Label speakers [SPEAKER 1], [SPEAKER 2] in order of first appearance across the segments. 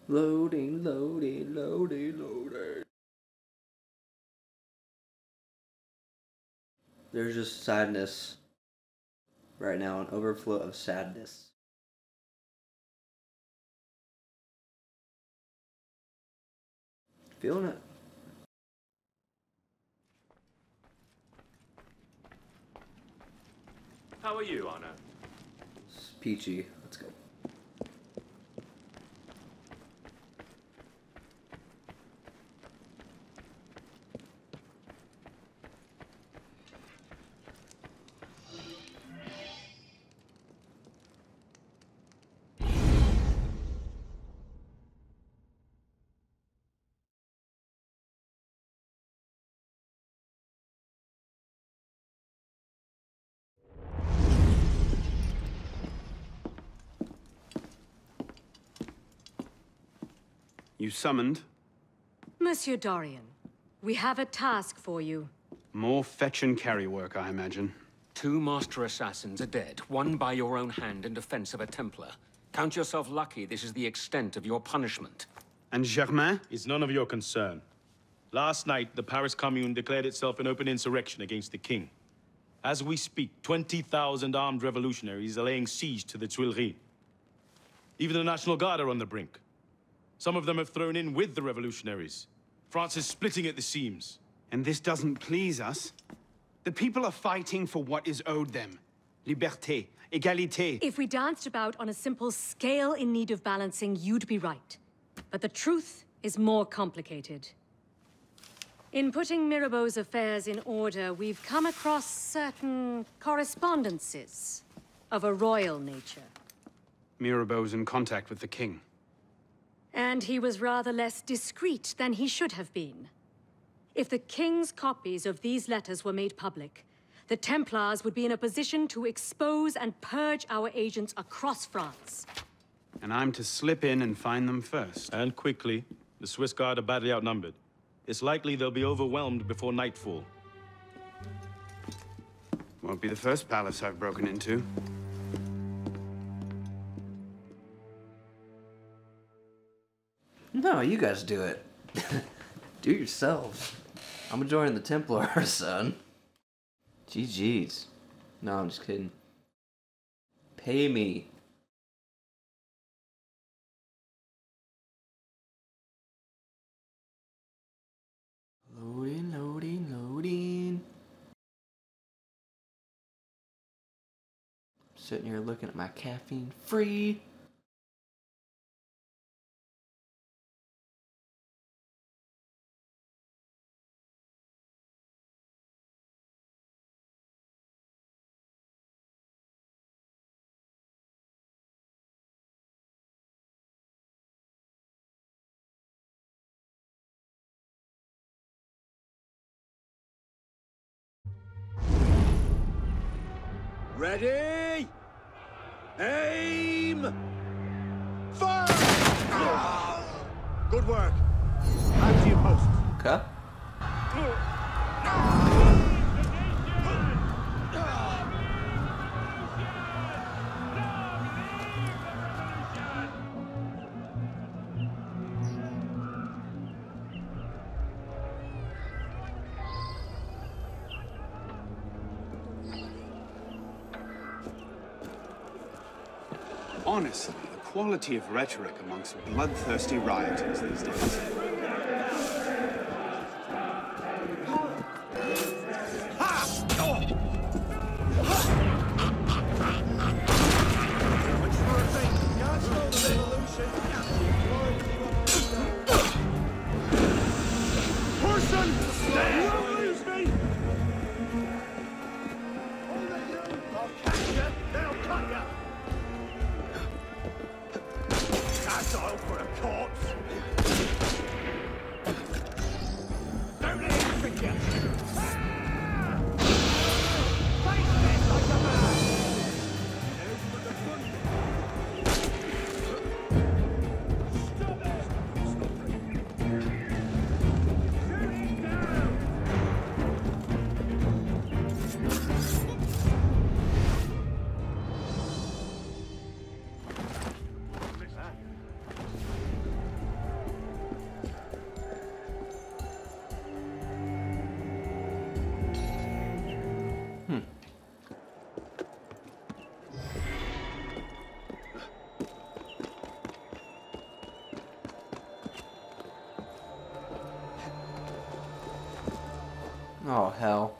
[SPEAKER 1] Loading, loading, loading, loading. There's just sadness right now, an overflow of sadness. Feeling it.
[SPEAKER 2] How are you, Anna?
[SPEAKER 1] It's peachy. Let's go.
[SPEAKER 3] You summoned?
[SPEAKER 4] Monsieur Dorian, we have a task for you.
[SPEAKER 3] More fetch and carry work, I imagine.
[SPEAKER 2] 2 master assassins are dead, one by your own hand in defense of a Templar. Count yourself lucky this is the extent of your punishment.
[SPEAKER 3] And Germain?
[SPEAKER 5] It's none of your concern. Last night, the Paris Commune declared itself an open insurrection against the king. As we speak, 20,000 armed revolutionaries are laying siege to the Tuileries. Even the National Guard are on the brink. Some of them have thrown in with the revolutionaries. France is splitting at the seams.
[SPEAKER 3] And this doesn't please us? The people are fighting for what is owed them. Liberté, égalité.
[SPEAKER 4] If we danced about on a simple scale in need of balancing, you'd be right. But the truth is more complicated. In putting Mirabeau's affairs in order, we've come across certain correspondences of a royal nature.
[SPEAKER 3] Mirabeau's in contact with the king.
[SPEAKER 4] And he was rather less discreet than he should have been. If the king's copies of these letters were made public, the Templars would be in a position to expose and purge our agents across France.
[SPEAKER 3] And I'm to slip in and find them first.
[SPEAKER 5] And quickly. The Swiss Guard are badly outnumbered. It's likely they'll be overwhelmed before nightfall.
[SPEAKER 3] Won't be the first palace I've broken into.
[SPEAKER 1] No, you guys do it. Do it yourselves. I'm joining the Templars, son. GG's. No, I'm just kidding. Pay me. Loading, loading, loading. Sitting here looking at my caffeine free.
[SPEAKER 6] Ready? Aim! Fire! Good work. Back to your posts.
[SPEAKER 1] Okay.
[SPEAKER 3] Honestly, the quality of rhetoric amongst bloodthirsty rioters these days.
[SPEAKER 1] Oh, hell.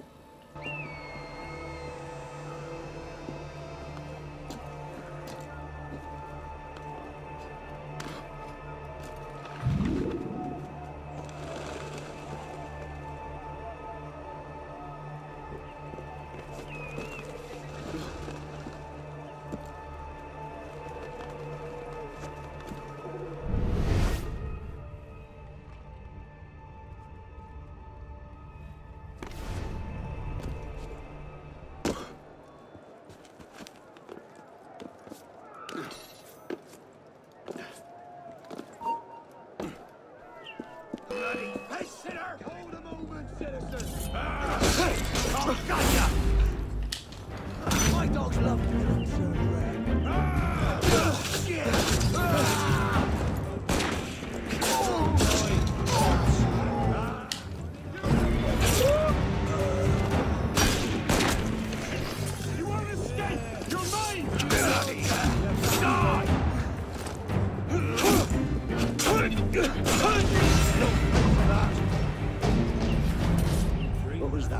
[SPEAKER 6] Hey, sinner! Hold a movement, citizens! Oh, got ya! My dogs love you, sir. Shit! You want to escape? You're mine! What was that?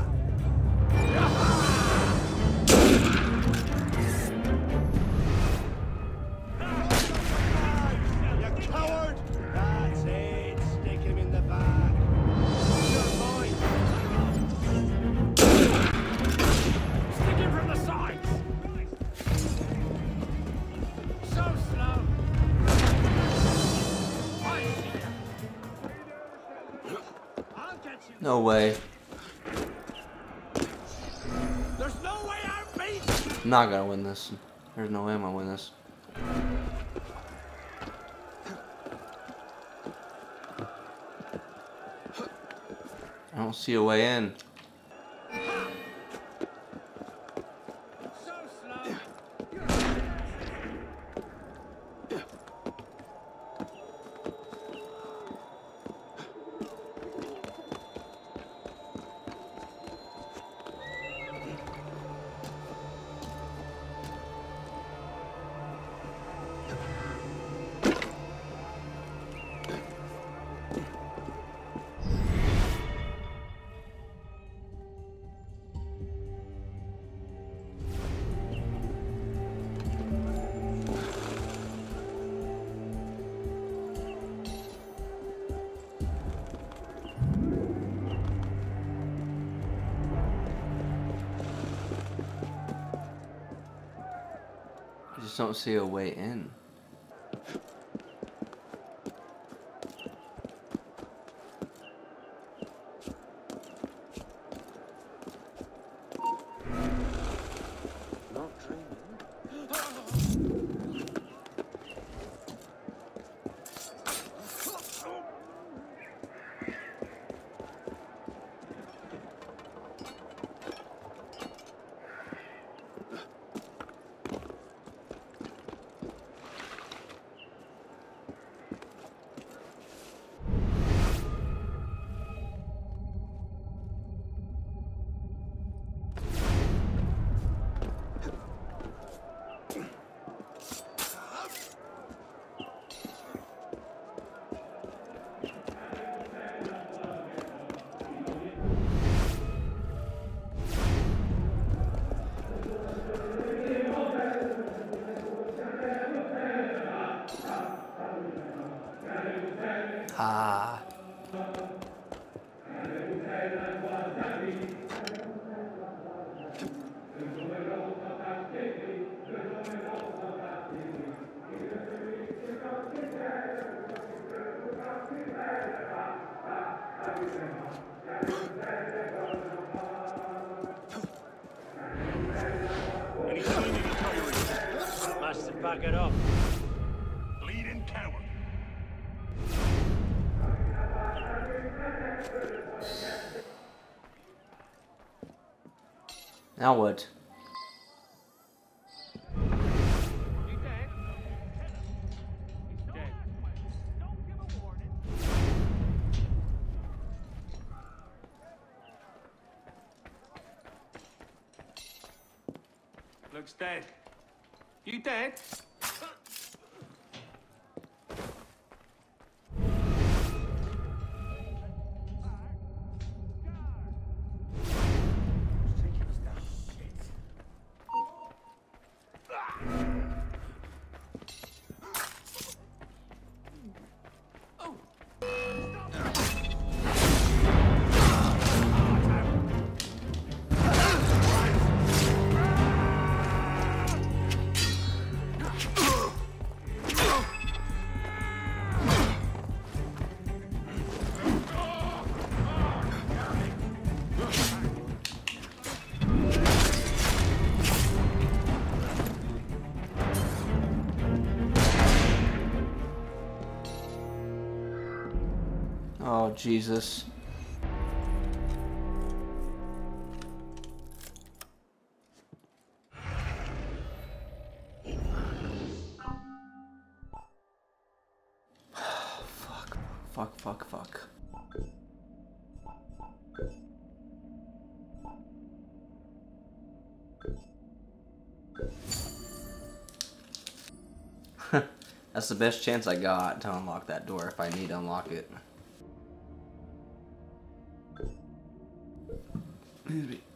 [SPEAKER 6] You coward! That's it. Stick him in the back. You're mine. Stick him from the sides. So slow. I'll get you.
[SPEAKER 1] No way.
[SPEAKER 6] There's no way out, mate.
[SPEAKER 1] I'm not gonna win this. There's no way I'm gonna win this. I don't see a way in.
[SPEAKER 6] So slow.
[SPEAKER 1] I just don't see a way in.
[SPEAKER 6] Not dreaming.
[SPEAKER 1] Ah.
[SPEAKER 6] Any sign of the coyote? Master, back it up. Bleeding coward.
[SPEAKER 1] Now what?
[SPEAKER 6] He's dead. He's dead. Don't give a warning. Looks dead. You dead?
[SPEAKER 1] Jesus. Fuck. That's the best chance I got to unlock that door if I need to unlock it. Excuse me.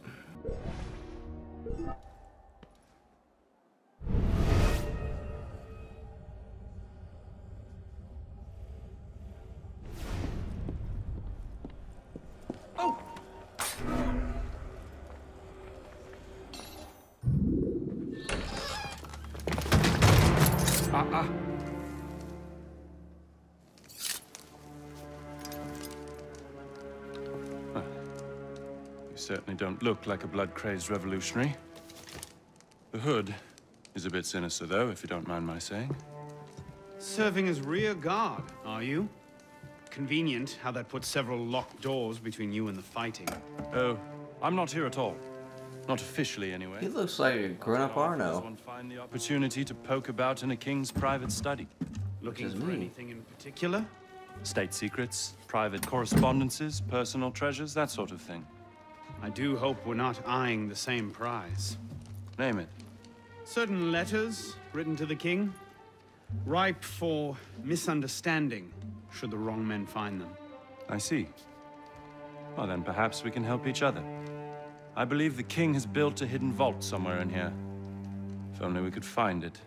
[SPEAKER 7] You certainly don't look like a blood-crazed revolutionary. The hood is a bit sinister, though, if you don't mind my saying.
[SPEAKER 3] Serving as rear guard, are you? Convenient how that puts several locked doors between you and the fighting.
[SPEAKER 7] Oh, I'm not here at all. Not officially, anyway.
[SPEAKER 1] He looks like a grown-up Arno.
[SPEAKER 7] Does one find the opportunity to poke about in a king's private study?
[SPEAKER 3] Looking
[SPEAKER 1] is
[SPEAKER 3] for
[SPEAKER 1] me.
[SPEAKER 3] anything in particular?
[SPEAKER 7] State secrets, private correspondences, personal treasures, that sort of thing.
[SPEAKER 3] I do hope we're not eyeing the same prize.
[SPEAKER 7] Name it.
[SPEAKER 3] Certain letters written to the king, ripe for misunderstanding, should the wrong men find them.
[SPEAKER 7] I see. Well, then perhaps we can help each other. I believe the king has built a hidden vault somewhere in here. If only we could find it.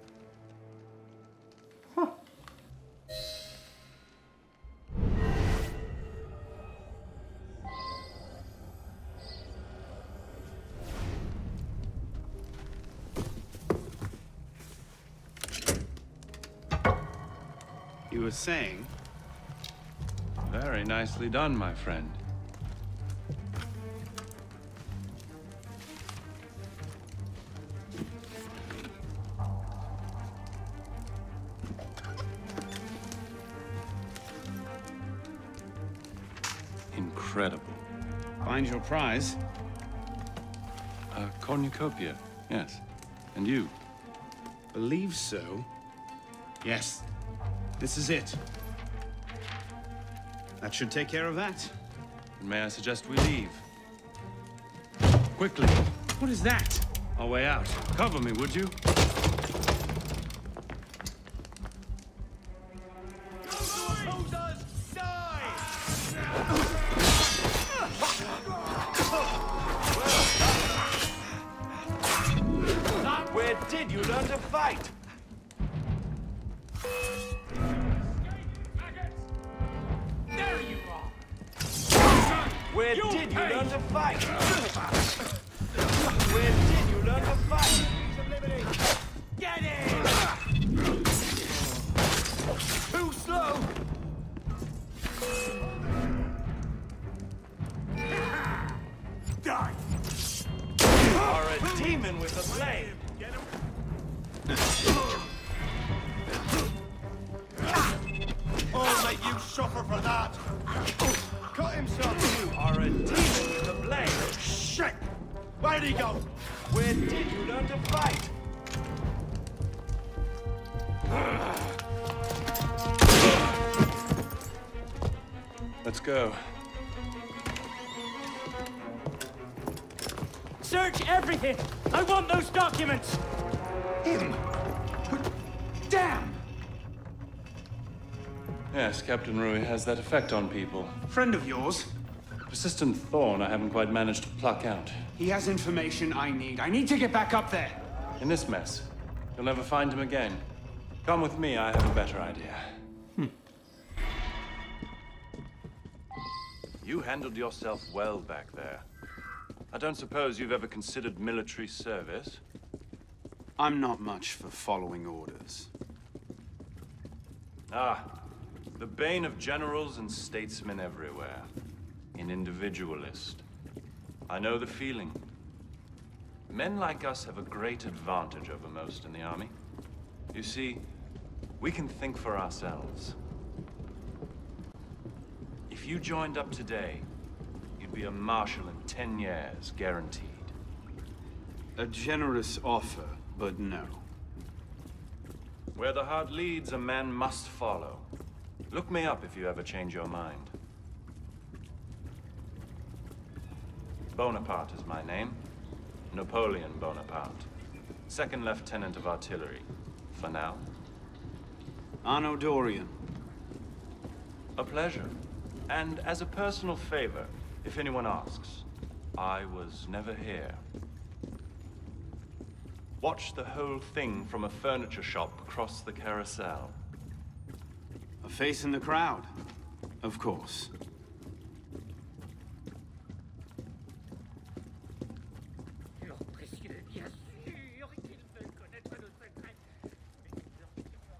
[SPEAKER 3] You were saying?
[SPEAKER 7] Very nicely done, my friend. Incredible.
[SPEAKER 3] Find your prize.
[SPEAKER 7] A cornucopia, yes. And you?
[SPEAKER 3] Believe so. Yes. This is it. That should take care of that.
[SPEAKER 7] May I suggest we leave? Quickly.
[SPEAKER 3] What is that?
[SPEAKER 7] Our way out. Cover me, would you?
[SPEAKER 6] Where did you learn to fight?
[SPEAKER 8] There you are!
[SPEAKER 6] Where did you learn to fight? Where did you learn to fight? Get in! Too slow! Die! You are a demon with a blade! I'll make you suffer for that! Cut himself! You are a demon with a blade! Shit! Where'd he go? Where did you learn to fight?
[SPEAKER 7] Let's go.
[SPEAKER 8] Search everything! I want those documents!
[SPEAKER 3] Him! Damn!
[SPEAKER 7] Yes, Captain Rui has that effect on people.
[SPEAKER 3] Friend of yours?
[SPEAKER 7] Persistent thorn I haven't quite managed to pluck out.
[SPEAKER 3] He has information I need. I need to get back up there.
[SPEAKER 7] In this mess, you'll never find him again. Come with me, I have a better idea. You handled yourself well back there. I don't suppose you've ever considered military service?
[SPEAKER 3] I'm not much for following orders.
[SPEAKER 7] Ah, the bane of generals and statesmen everywhere. An individualist. I know the feeling. Men like us have a great advantage over most in the army. You see, we can think for ourselves. If If you joined up today, you'd be a marshal in 10 years, guaranteed.
[SPEAKER 3] A generous offer, but no.
[SPEAKER 7] Where the heart leads, a man must follow. Look me up if you ever change your mind. Bonaparte is my name. Napoleon Bonaparte. Second Lieutenant of Artillery. For now.
[SPEAKER 3] Arno Dorian.
[SPEAKER 7] A pleasure. And as a personal favor, if anyone asks, I was never here. Watch the whole thing from a furniture shop across the carousel.
[SPEAKER 3] A face in the crowd, of course.
[SPEAKER 8] Leur précieux, bien sûr qu'ils veulent connaître nos secrets. Mais ils leur diront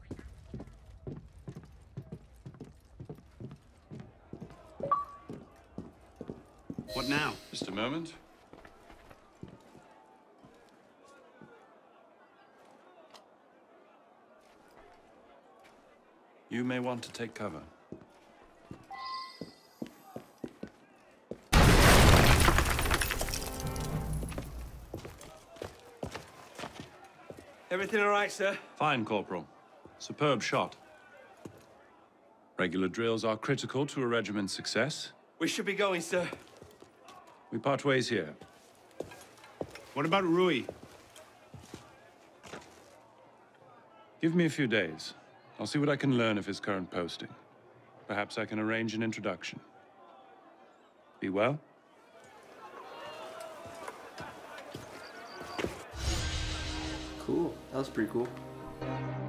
[SPEAKER 8] rien.
[SPEAKER 3] What now?
[SPEAKER 7] Just a moment. You may want to take cover.
[SPEAKER 6] Everything all right, sir?
[SPEAKER 7] Fine, Corporal. Superb shot. Regular drills are critical to a regiment's success.
[SPEAKER 6] We should be going, sir.
[SPEAKER 7] We part ways here.
[SPEAKER 3] What about Rui?
[SPEAKER 7] Give me a few days. I'll see what I can learn of his current posting. Perhaps I can arrange an introduction. Be well?
[SPEAKER 1] Cool. That was pretty cool.